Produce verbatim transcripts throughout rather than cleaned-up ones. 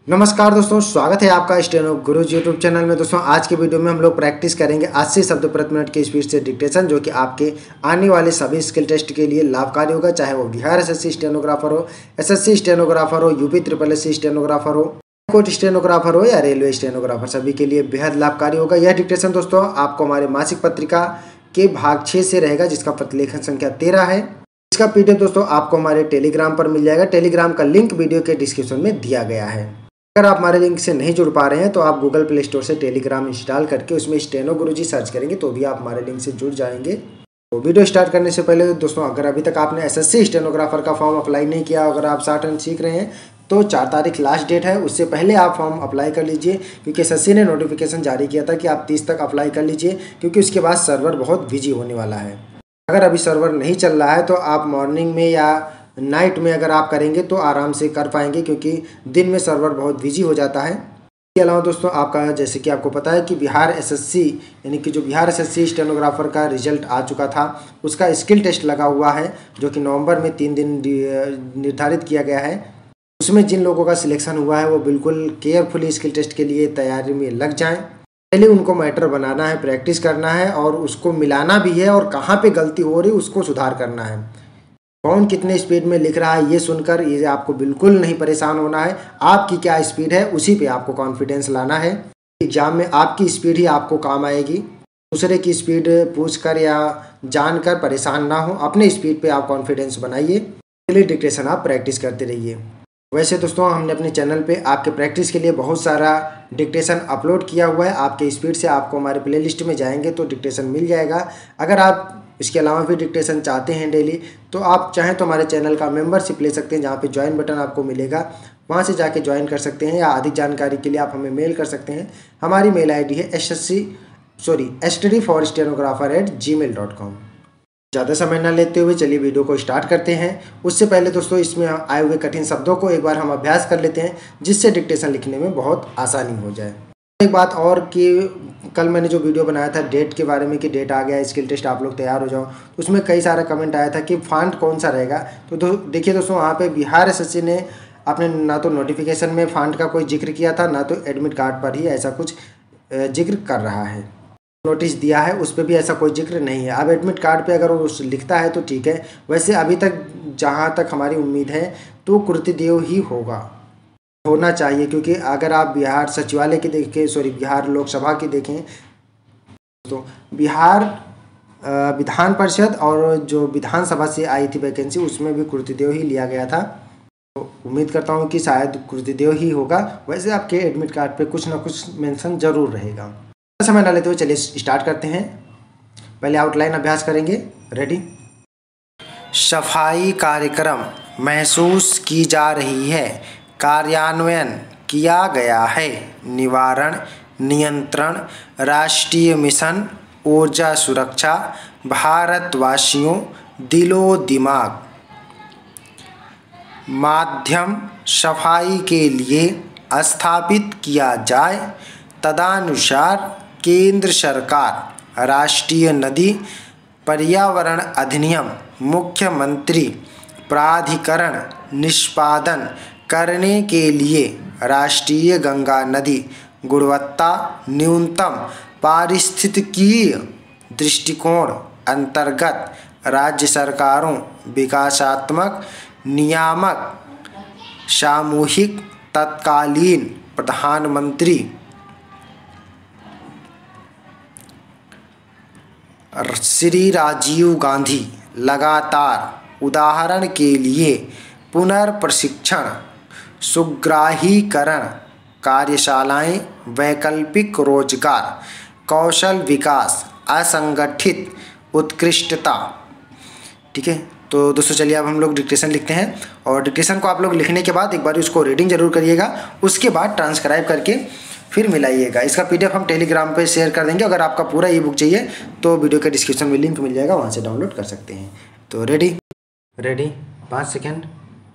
नमस्कार दोस्तों, स्वागत है आपका स्टेनो गुरुज यूट्यूब चैनल में। दोस्तों आज के वीडियो में हम लोग प्रैक्टिस करेंगे अस्सी शब्द प्रति मिनट की स्पीड से डिक्टेशन, जो कि आपके आने वाले सभी स्किल टेस्ट के लिए लाभकारी होगा। चाहे वो बिहार एसएससी स्टेनोग्राफर हो, एसएससी स्टेनोग्राफर हो, यूपी ट्रिपल एससी स्टेनोग्राफर हो, कोर्ट स्टेनोग्राफर हो या रेलवे स्टेनोग्राफर, सभी के लिए बेहद लाभकारी होगा। यह डिक्टेशन दोस्तों आपको हमारे मासिक पत्रिका के भाग छः से रहेगा, जिसका प्रतिलेखन संख्या तेरह है। इसका पीडीएफ दोस्तों आपको हमारे टेलीग्राम पर मिल जाएगा। टेलीग्राम का लिंक वीडियो के डिस्क्रिप्शन में दिया गया है। अगर आप हमारे लिंक से नहीं जुड़ पा रहे हैं तो आप गूगल प्ले स्टोर से टेलीग्राम इंस्टॉल करके उसमें स्टेनो गुरुजी सर्च करेंगे तो भी आप हमारे लिंक से जुड़ जाएंगे। तो वीडियो स्टार्ट करने से पहले दोस्तों, अगर अभी तक आपने एसएससी स्टेनोग्राफर का फॉर्म अप्लाई नहीं किया, अगर आप शॉर्ट हैंड सीख रहे हैं तो चार तारीख लास्ट डेट है, उससे पहले आप फॉर्म अप्लाई कर लीजिए, क्योंकि एसएससी ने नोटिफिकेशन जारी किया था कि आप तीस तक अप्लाई कर लीजिए, क्योंकि उसके बाद सर्वर बहुत बिजी होने वाला है। अगर अभी सर्वर नहीं चल रहा है तो आप मॉर्निंग में या नाइट में अगर आप करेंगे तो आराम से कर पाएंगे, क्योंकि दिन में सर्वर बहुत बिजी हो जाता है। इसके अलावा दोस्तों आपका, जैसे कि आपको पता है कि बिहार एसएससी यानी कि जो बिहार एसएससी स्टेनोग्राफर का रिजल्ट आ चुका था, उसका स्किल टेस्ट लगा हुआ है, जो कि नवंबर में तीन दिन निर्धारित किया गया है। उसमें जिन लोगों का सिलेक्शन हुआ है वो बिल्कुल केयरफुली स्किल टेस्ट के लिए तैयारी में लग जाएँ। पहले उनको मैटर बनाना है, प्रैक्टिस करना है और उसको मिलाना भी है, और कहाँ पे गलती हो रही है उसको सुधार करना है। कौन कितने स्पीड में लिख रहा है ये सुनकर ये आपको बिल्कुल नहीं परेशान होना है। आपकी क्या स्पीड है उसी पे आपको कॉन्फिडेंस लाना है। एग्जाम में आपकी स्पीड ही आपको काम आएगी। दूसरे की स्पीड पूछकर या जानकर परेशान ना हो, अपने स्पीड पे आप कॉन्फिडेंस बनाइए। डेली डिक्टेशन आप प्रैक्टिस करते रहिए। वैसे दोस्तों हमने अपने चैनल पे आपके प्रैक्टिस के लिए बहुत सारा डिक्टेशन अपलोड किया हुआ है। आपके स्पीड से आपको हमारे प्लेलिस्ट में जाएंगे तो डिक्टेशन मिल जाएगा। अगर आप इसके अलावा भी डिक्टेशन चाहते हैं डेली, तो आप चाहें तो हमारे चैनल का मेंबरशिप ले सकते हैं, जहाँ पे ज्वाइन बटन आपको मिलेगा, वहाँ से जाके ज्वाइन कर सकते हैं, या अधिक जानकारी के लिए आप हमें मेल कर सकते हैं। हमारी मेल आईडी है S S C sorry S T D for stenographer at gmail dot com. ज़्यादा समय न लेते हुए चलिए वीडियो को स्टार्ट करते हैं। उससे पहले दोस्तों इसमें आए हुए कठिन शब्दों को एक बार हम अभ्यास कर लेते हैं, जिससे डिक्टेशन लिखने में बहुत आसानी हो जाए। एक बात और कि कल मैंने जो वीडियो बनाया था डेट के बारे में कि डेट आ गया स्किल टेस्ट, आप लोग तैयार हो जाओ, तो उसमें कई सारा कमेंट आया था कि फॉन्ट कौन सा रहेगा। तो दो, देखिए दोस्तों, वहाँ पे बिहार एसएससी ने आपने ना तो नोटिफिकेशन में फॉन्ट का कोई जिक्र किया था, ना तो एडमिट कार्ड पर ही ऐसा कुछ जिक्र कर रहा है। नोटिस दिया है उस पर भी ऐसा कोई जिक्र नहीं है। अब एडमिट कार्ड पे अगर वो लिखता है तो ठीक है, वैसे अभी तक जहाँ तक हमारी उम्मीद है तो कृतिदेव ही होगा होना चाहिए, क्योंकि अगर आप बिहार सचिवालय की देखें सॉरी बिहार लोकसभा की देखें तो बिहार विधान परिषद और जो विधानसभा से आई थी वैकेंसी, उसमें भी कृतिदेव ही लिया गया था। तो उम्मीद करता हूँ कि शायद कृतिदेव ही होगा। वैसे आपके एडमिट कार्ड पे कुछ ना कुछ मेंशन जरूर रहेगा। समय ना लेते हुए चलिए स्टार्ट करते हैं। पहले आउटलाइन अभ्यास करेंगे। रेडी। सफाई कार्यक्रम महसूस की जा रही है, कार्यान्वयन किया गया है। निवारण, नियंत्रण, राष्ट्रीय मिशन, ऊर्जा सुरक्षा, भारतवासियों, दिलो दिमाग। माध्यम सफाई के लिए स्थापित किया जाए, तदनुसार केंद्र सरकार राष्ट्रीय नदी पर्यावरण अधिनियम मुख्यमंत्री प्राधिकरण निष्पादन करने के लिए राष्ट्रीय गंगा नदी गुणवत्ता न्यूनतम पारिस्थितिकीय दृष्टिकोण अंतर्गत राज्य सरकारों विकासात्मक नियामक सामूहिक तत्कालीन प्रधानमंत्री श्री राजीव गांधी लगातार उदाहरण के लिए पुनर्प्रशिक्षण सुग्राहीकरण कार्यशालाएं, वैकल्पिक रोजगार, कौशल विकास, असंगठित उत्कृष्टता। ठीक है, तो दोस्तों चलिए अब हम लोग डिक्टेशन लिखते हैं, और डिक्टेशन को आप लोग लिखने के बाद एक बार उसको रीडिंग जरूर करिएगा, उसके बाद ट्रांसक्राइब करके फिर मिलाइएगा। इसका पीडीएफ हम टेलीग्राम पे शेयर कर देंगे। अगर आपका पूरा ई बुक चाहिए तो वीडियो के डिस्क्रिप्शन में लिंक मिल जाएगा, वहाँ से डाउनलोड कर सकते हैं। तो रेडी रेडी पाँच सेकेंड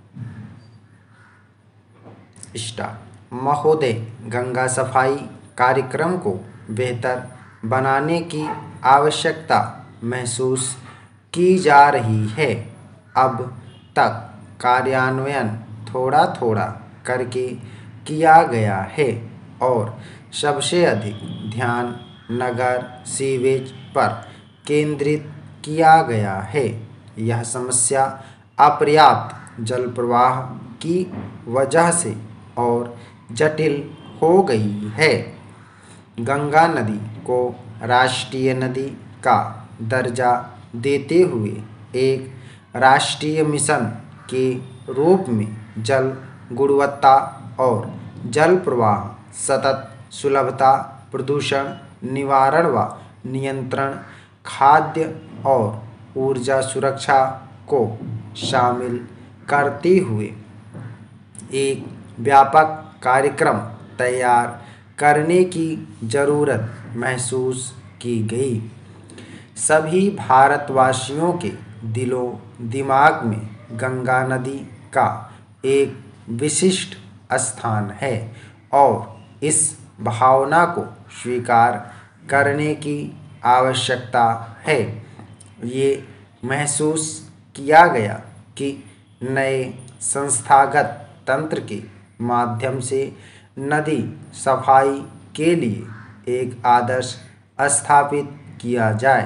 स्टार्ट। महोदय, गंगा सफाई कार्यक्रम को बेहतर बनाने की आवश्यकता महसूस की जा रही है। अब तक कार्यान्वयन थोड़ा थोड़ा करके किया गया है और सबसे अधिक ध्यान नगर सीवेज पर केंद्रित किया गया है। यह समस्या अपर्याप्त जल प्रवाह की वजह से और जटिल हो गई है। गंगा नदी को राष्ट्रीय नदी का दर्जा देते हुए एक राष्ट्रीय मिशन के रूप में जल गुणवत्ता और जल प्रवाह, सतत सुलभता, प्रदूषण निवारण व नियंत्रण, खाद्य और ऊर्जा सुरक्षा को शामिल करते हुए एक व्यापक कार्यक्रम तैयार करने की ज़रूरत महसूस की गई। सभी भारतवासियों के दिलो दिमाग में गंगा नदी का एक विशिष्ट स्थान है और इस भावना को स्वीकार करने की आवश्यकता है। ये महसूस किया गया कि नए संस्थागत तंत्र के माध्यम से नदी सफाई के लिए एक आदर्श स्थापित किया जाए।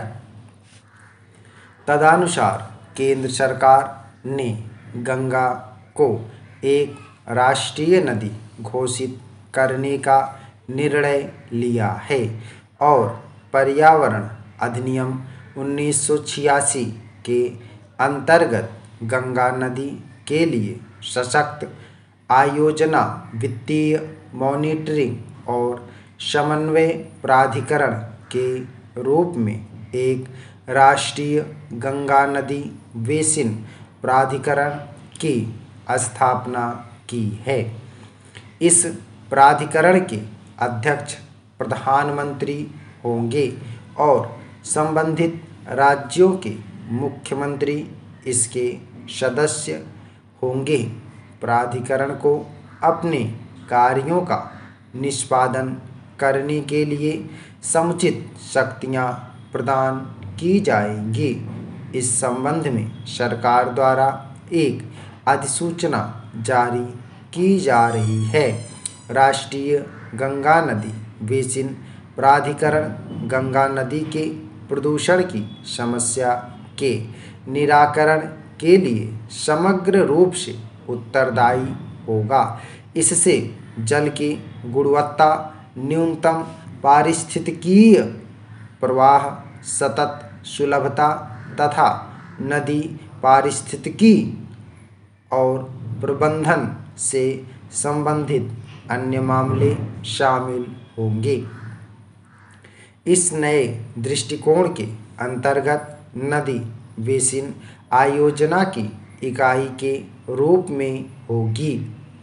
तदनुसार केंद्र सरकार ने गंगा को एक राष्ट्रीय नदी घोषित करने का निर्णय लिया है और पर्यावरण अधिनियम उन्नीस सौ छियासी के अंतर्गत गंगा नदी के लिए सशक्त आयोजना, वित्तीय मॉनिटरिंग और समन्वय प्राधिकरण के रूप में एक राष्ट्रीय गंगा नदी बेसिन प्राधिकरण की स्थापना की है। इस प्राधिकरण के अध्यक्ष प्रधानमंत्री होंगे और संबंधित राज्यों के मुख्यमंत्री इसके सदस्य होंगे। प्राधिकरण को अपने कार्यों का निष्पादन करने के लिए समुचित शक्तियां प्रदान की जाएंगी। इस संबंध में सरकार द्वारा एक अधिसूचना जारी की जा रही है। राष्ट्रीय गंगा नदी बेसिन प्राधिकरण गंगा नदी के प्रदूषण की समस्या के निराकरण के लिए समग्र रूप से उत्तरदायी होगा। इससे जल की गुणवत्ता, न्यूनतम पारिस्थितिकीय प्रवाह, सतत सुलभता तथा नदी पारिस्थितिकी और प्रबंधन से संबंधित अन्य मामले शामिल होंगे। इस नए दृष्टिकोण के अंतर्गत नदी बेसिन आयोजना की इकाई के रूप में होगी।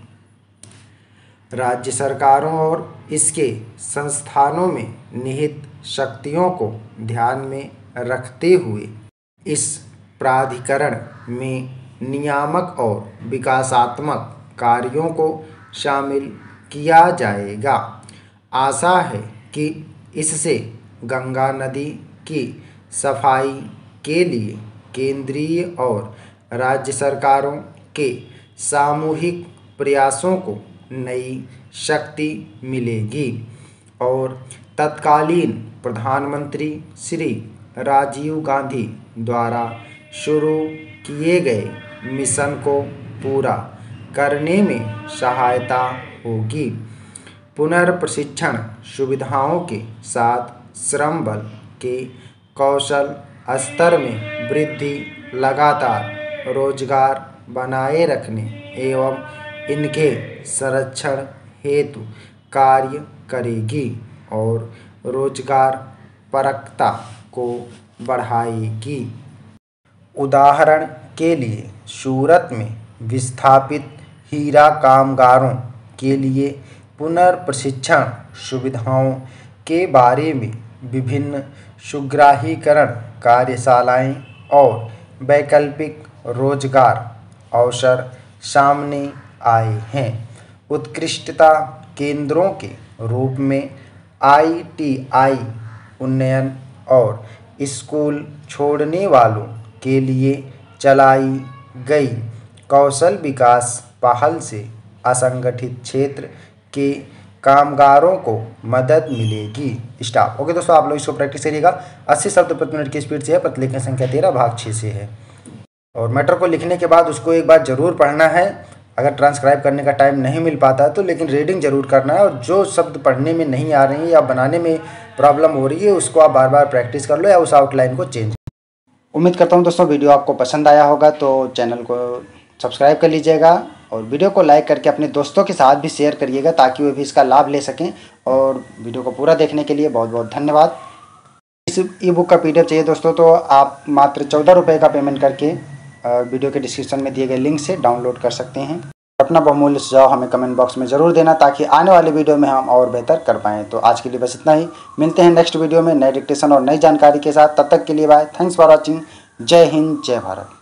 राज्य सरकारों और इसके संस्थानों में निहित शक्तियों को ध्यान में रखते हुए इस प्राधिकरण में नियामक और विकासात्मक कार्यों को शामिल किया जाएगा। आशा है कि इससे गंगा नदी की सफाई के लिए केंद्रीय और राज्य सरकारों के सामूहिक प्रयासों को नई शक्ति मिलेगी और तत्कालीन प्रधानमंत्री श्री राजीव गांधी द्वारा शुरू किए गए मिशन को पूरा करने में सहायता होगी। पुनर्प्रशिक्षण सुविधाओं के साथ श्रम बल के कौशल स्तर में वृद्धि लगातार रोजगार बनाए रखने एवं इनके संरक्षण हेतु कार्य करेगी और रोजगार परकता को बढ़ाएगी। उदाहरण के लिए सूरत में विस्थापित हीरा कामगारों के लिए पुनर्प्रशिक्षण सुविधाओं के बारे में विभिन्न सुगराहीकरण कार्यशालाएं और वैकल्पिक रोजगार अवसर सामने आए हैं। उत्कृष्टता केंद्रों के रूप में आई टी आई उन्नयन और स्कूल छोड़ने वालों के लिए चलाई गई कौशल विकास पहल से असंगठित क्षेत्र के कामगारों को मदद मिलेगी। स्टॉप। ओके दोस्तों, आप लोग इसको प्रैक्टिस करिएगा। अस्सी शब्द प्रति मिनट की स्पीड से है, प्रतिलेखन संख्या तेरह, भाग छः से है। और मैटर को लिखने के बाद उसको एक बार जरूर पढ़ना है। अगर ट्रांसक्राइब करने का टाइम नहीं मिल पाता है तो लेकिन रीडिंग जरूर करना है, और जो शब्द पढ़ने में नहीं आ रही है या बनाने में प्रॉब्लम हो रही है उसको आप बार बार प्रैक्टिस कर लो या उस आउटलाइन को चेंज। उम्मीद करता हूँ दोस्तों वीडियो आपको पसंद आया होगा, तो चैनल को सब्सक्राइब कर लीजिएगा और वीडियो को लाइक करके अपने दोस्तों के साथ भी शेयर करिएगा ताकि वे भी इसका लाभ ले सकें। और वीडियो को पूरा देखने के लिए बहुत बहुत धन्यवाद। इस ई बुक का पीडीएफ चाहिए दोस्तों तो आप मात्र चौदह रुपये का पेमेंट करके वीडियो के डिस्क्रिप्शन में दिए गए लिंक से डाउनलोड कर सकते हैं। अपना बहुमूल्य सुझाव हमें कमेंट बॉक्स में ज़रूर देना ताकि आने वाले वीडियो में हम और बेहतर कर पाएँ। तो आज के लिए बस इतना ही, मिलते हैं नेक्स्ट वीडियो में नए डिक्टेशन और नई जानकारी के साथ। तब तक के लिए बाय, थैंक्स फॉर वॉचिंग। जय हिंद, जय भारत।